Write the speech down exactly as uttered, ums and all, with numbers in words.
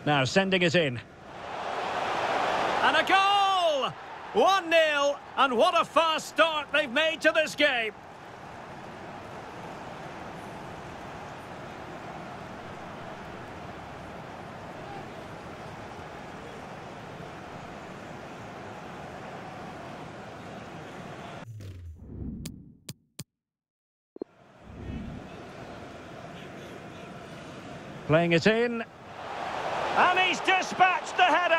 Now sending it in. And a goal! one nil, and what a fast start they've made to this game. Playing it in. And he's dispatched the header.